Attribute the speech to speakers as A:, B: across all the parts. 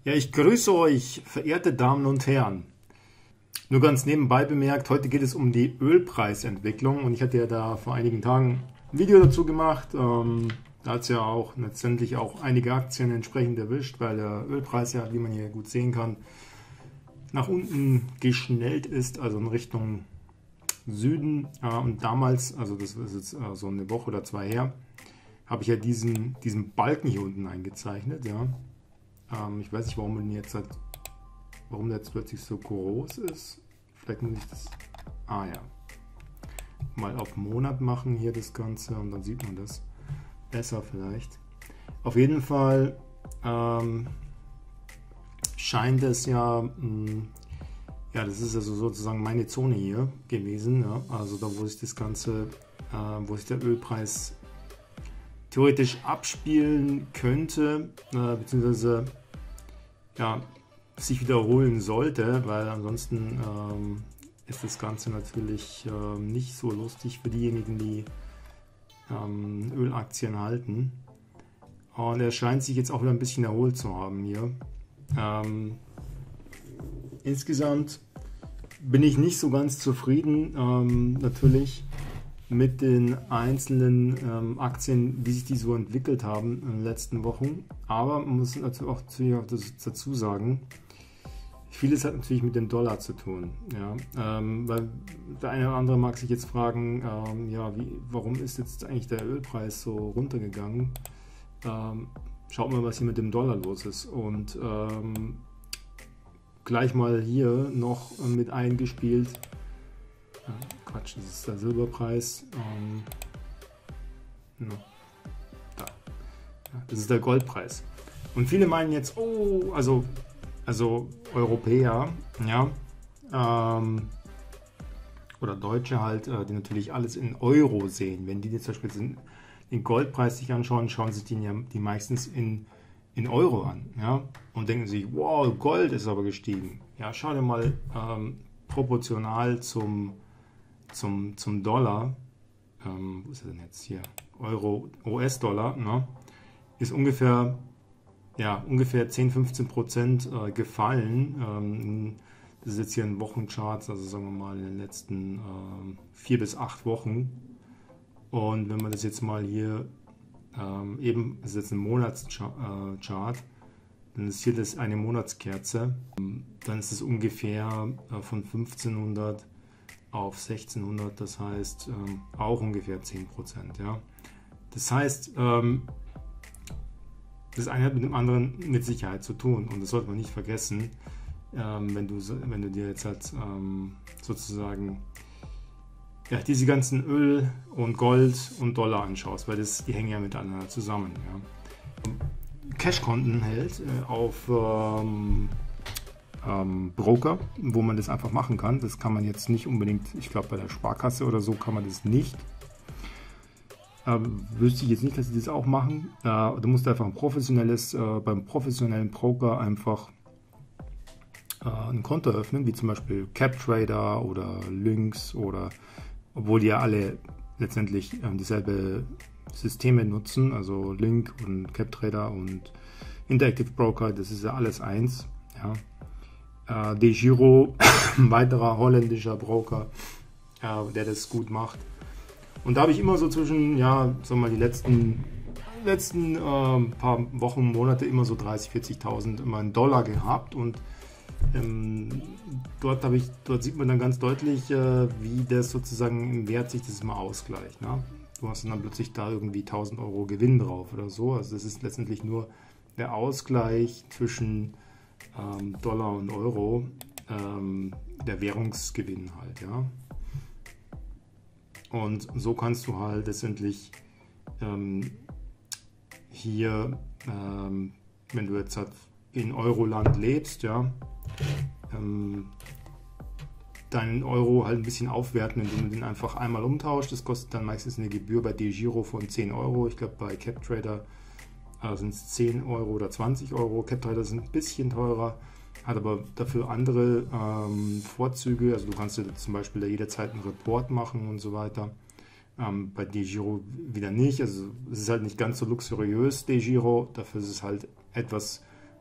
A: Ja, ich grüße euch, verehrte Damen und Herren. Nur ganz nebenbei bemerkt, heute geht es um die Ölpreisentwicklung und ich hatte ja da vor einigen Tagen ein Video dazu gemacht. Da hat es ja auch letztendlich auch einige Aktien entsprechend erwischt, weil der Ölpreis ja, wie man hier gut sehen kann, nach unten geschnellt ist, also in Richtung Süden. Und damals, also das ist jetzt so eine Woche oder zwei her, habe ich ja diesen Balken hier unten eingezeichnet, ja. Ich weiß nicht, warum der jetzt plötzlich so groß ist. Vielleicht muss ich das ja mal auf Monat machen hier das Ganze und dann sieht man das besser vielleicht. Auf jeden Fall scheint es ja, das ist also sozusagen meine Zone hier gewesen, ja? Also da, wo sich das Ganze, wo sich der Ölpreis theoretisch abspielen könnte, beziehungsweise ja, sich wiederholen sollte, weil ansonsten ist das Ganze natürlich nicht so lustig für diejenigen, die Ölaktien halten. Und er scheint sich jetzt auch wieder ein bisschen erholt zu haben hier. Insgesamt bin ich nicht so ganz zufrieden, natürlich mit den einzelnen Aktien, wie sich die so entwickelt haben in den letzten Wochen. Aber man muss natürlich auch dazu sagen, vieles hat natürlich mit dem Dollar zu tun. Ja? Weil der eine oder andere mag sich jetzt fragen, warum ist jetzt eigentlich der Ölpreis so runtergegangen? Schaut mal, was hier mit dem Dollar los ist. Und gleich mal hier noch mit eingespielt. Quatsch, das ist der Silberpreis. Das ist der Goldpreis. Und viele meinen jetzt, oh, also Europäer, ja, oder Deutsche halt, die natürlich alles in Euro sehen. Wenn die jetzt zum Beispiel den Goldpreis sich anschauen, schauen sich die meistens in Euro an, ja, und denken sich, wow, Gold ist aber gestiegen. Ja, schau dir mal proportional zum Dollar, wo ist er denn jetzt hier? Euro, US-Dollar, ne? Ist ungefähr 10-15% gefallen. Das ist jetzt hier ein Wochenchart, also sagen wir mal in den letzten 4 bis 8 Wochen. Und wenn man das jetzt mal hier das ist jetzt ein Monatschart, dann ist hier das eine Monatskerze, dann ist es ungefähr von 1500 auf 1600, das heißt auch ungefähr 10%. Ja? Das heißt, das eine hat mit dem anderen mit Sicherheit zu tun und das sollte man nicht vergessen, wenn du dir jetzt halt sozusagen diese ganzen Öl und Gold und Dollar anschaust, weil die hängen ja miteinander zusammen. Ja? Cashkonten hält auf Broker, wo man das einfach machen kann. Das kann man jetzt nicht unbedingt, ich glaube bei der Sparkasse oder so kann man das nicht. Wüsste ich jetzt nicht, dass sie das auch machen. Du musst einfach beim professionellen Broker einfach ein Konto öffnen, wie zum Beispiel CapTrader oder Lynx, oder obwohl die ja alle letztendlich dieselbe Systeme nutzen, also Lynx und CapTrader und Interactive Broker, das ist ja alles eins. Ja. DEGIRO, ein weiterer holländischer Broker, der das gut macht. Und da habe ich immer so zwischen, sagen wir mal, die letzten paar Wochen, Monate immer so 30.000, 40.000 immer in Dollar gehabt. Und dort sieht man dann ganz deutlich, wie das sozusagen im Wert sich das mal ausgleicht. Ne? Du hast dann plötzlich da irgendwie 1.000 Euro Gewinn drauf oder so. Also das ist letztendlich nur der Ausgleich zwischen Dollar und Euro, der Währungsgewinn halt, ja. Und so kannst du halt letztendlich hier, wenn du jetzt halt in Euroland lebst, ja, deinen Euro halt ein bisschen aufwerten, indem du den einfach einmal umtauscht. Das kostet dann meistens eine Gebühr bei DEGIRO von 10 Euro. Ich glaube, bei CapTrader sind es 10 Euro oder 20 Euro. CapTrader sind ein bisschen teurer, hat aber dafür andere Vorzüge. Also du kannst dir zum Beispiel da jederzeit einen Report machen und so weiter. Bei DEGIRO wieder nicht. Also es ist halt nicht ganz so luxuriös, DEGIRO. Dafür ist es halt etwas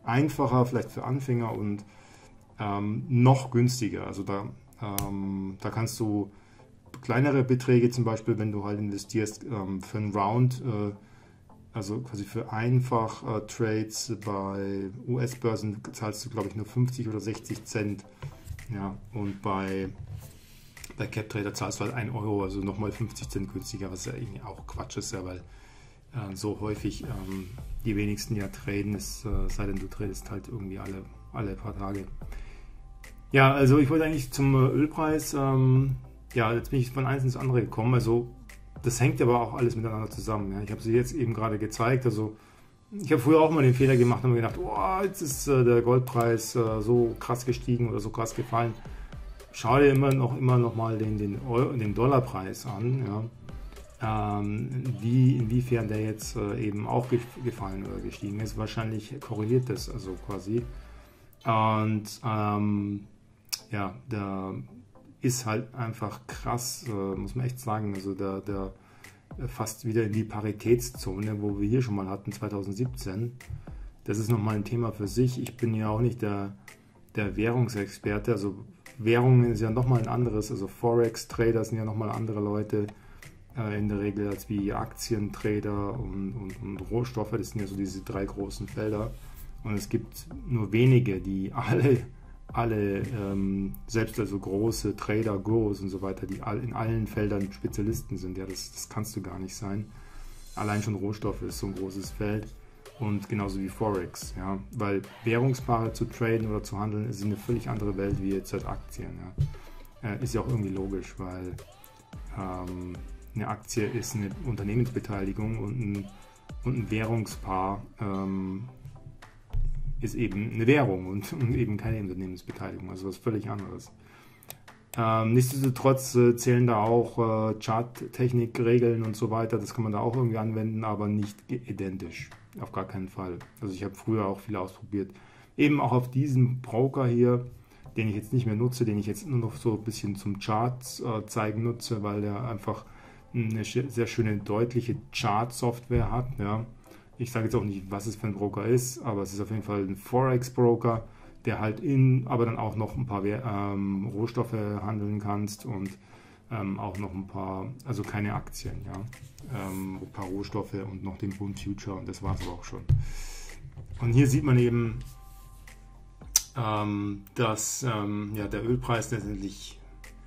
A: einfacher, vielleicht für Anfänger und noch günstiger. Also da kannst du kleinere Beträge zum Beispiel, wenn du halt investierst für einen Round, also quasi für einfach Trades bei US-Börsen zahlst du, glaube ich, nur 50 oder 60 Cent. Ja, und bei CapTrader zahlst du halt 1 Euro, also nochmal 50 Cent günstiger, was ja irgendwie auch Quatsch ist, ja, weil so häufig die wenigsten ja traden, sei denn du tradest halt irgendwie alle paar Tage. Ja, also ich wollte eigentlich zum Ölpreis, ja, jetzt bin ich von eins ins andere gekommen, also das hängt aber auch alles miteinander zusammen. Ja. Ich habe sie jetzt eben gerade gezeigt, also ich habe früher auch mal den Fehler gemacht und mir gedacht, oh, jetzt ist der Goldpreis so krass gestiegen oder so krass gefallen. Schau dir immer noch mal den Dollarpreis an, ja. Inwiefern der jetzt eben auch gefallen oder gestiegen ist. Wahrscheinlich korreliert das also quasi. Und ja, da ist halt einfach krass, muss man echt sagen. Also der fast wieder in die Paritätszone, wo wir hier schon mal hatten, 2017. Das ist nochmal ein Thema für sich. Ich bin ja auch nicht der Währungsexperte. Also Währungen ist ja nochmal ein anderes. Also Forex-Trader sind ja nochmal andere Leute in der Regel als wie Aktientrader und Rohstoffe. Das sind ja so diese 3 großen Felder. Und es gibt nur wenige, die alle selbst also große Trader, Gurus und so weiter, die in allen Feldern Spezialisten sind. Ja, das kannst du gar nicht sein. Allein schon Rohstoffe ist so ein großes Feld und genauso wie Forex, ja, weil Währungspaare zu traden oder zu handeln ist eine völlig andere Welt wie jetzt halt Aktien. Ja. Ist ja auch irgendwie logisch, weil eine Aktie ist eine Unternehmensbeteiligung und ein Währungspaar ist eben eine Währung und eben keine Unternehmensbeteiligung, also was völlig anderes. Nichtsdestotrotz zählen da auch Charttechnik, Regeln und so weiter, das kann man da auch irgendwie anwenden, aber nicht identisch, auf gar keinen Fall. Also ich habe früher auch viel ausprobiert, eben auch auf diesem Broker hier, den ich jetzt nicht mehr nutze, den ich jetzt nur noch so ein bisschen zum Charts zeigen nutze, weil der einfach eine sehr schöne, deutliche Chart-Software hat, ja. Ich sage jetzt auch nicht, was es für ein Broker ist, aber es ist auf jeden Fall ein Forex-Broker, der halt aber dann auch noch ein paar Rohstoffe handeln kannst und auch noch ein paar, also keine Aktien, ja, ein paar Rohstoffe und noch den Bund Future und das war es aber auch schon. Und hier sieht man eben, dass ja, der Ölpreis letztendlich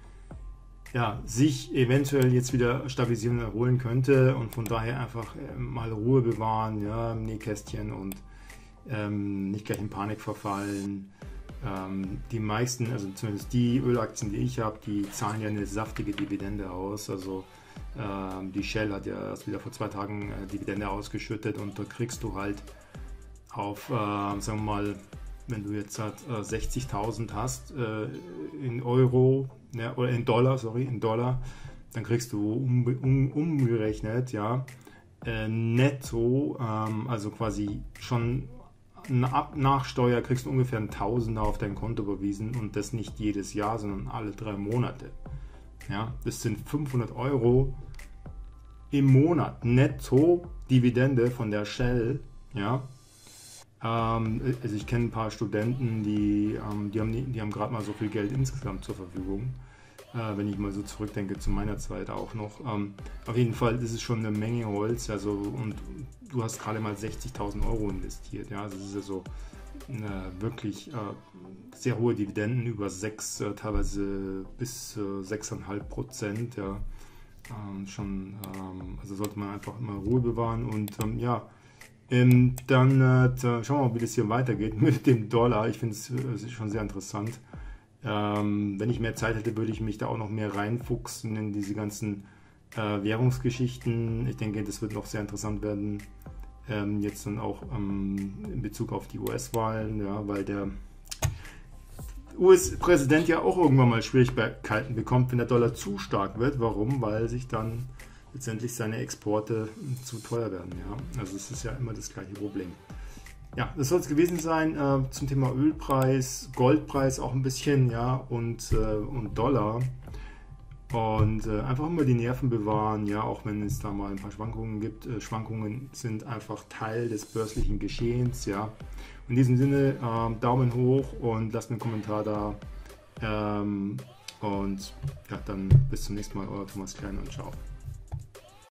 A: sich eventuell jetzt wieder stabilisieren und erholen könnte und von daher einfach mal Ruhe bewahren, ja, im Nähkästchen und nicht gleich in Panik verfallen. Die meisten, also zumindest die Ölaktien, die ich habe, die zahlen ja eine saftige Dividende aus. Also die Shell hat ja erst wieder vor 2 Tagen Dividende ausgeschüttet und da kriegst du halt auf, sagen wir mal, wenn du jetzt halt 60.000 hast in Euro, ja, oder in Dollar, dann kriegst du umgerechnet, ja, netto, also quasi schon nach Steuer kriegst du ungefähr ein Tausender auf dein Konto überwiesen und das nicht jedes Jahr, sondern alle 3 Monate. Ja, das sind 500 Euro im Monat netto Dividende von der Shell, ja. Also ich kenne ein paar Studenten, die haben gerade mal so viel Geld insgesamt zur Verfügung, wenn ich mal so zurückdenke zu meiner Zeit auch noch. Auf jeden Fall, das ist schon eine Menge Holz, also, und du hast gerade mal 60.000 Euro investiert, ja, also das ist ja so wirklich sehr hohe Dividenden, über 6, teilweise bis 6,5%, ja, also sollte man einfach immer Ruhe bewahren und ja, dann schauen wir mal, wie das hier weitergeht mit dem Dollar. Ich finde es schon sehr interessant. Wenn ich mehr Zeit hätte, würde ich mich da auch noch mehr reinfuchsen in diese ganzen Währungsgeschichten. Ich denke, das wird noch sehr interessant werden. Jetzt dann auch in Bezug auf die US-Wahlen, ja, weil der US-Präsident ja auch irgendwann mal Schwierigkeiten bekommt, wenn der Dollar zu stark wird. Warum? Weil sich dann letztendlich seine Exporte zu teuer werden. Ja? Also es ist ja immer das gleiche Problem. Ja, das soll es gewesen sein zum Thema Ölpreis, Goldpreis auch ein bisschen, ja, und Dollar. Und einfach immer die Nerven bewahren, ja, auch wenn es da mal ein paar Schwankungen gibt. Schwankungen sind einfach Teil des börslichen Geschehens, ja. In diesem Sinne, Daumen hoch und lasst mir einen Kommentar da. Und ja, dann bis zum nächsten Mal, euer Thomas Klein und ciao.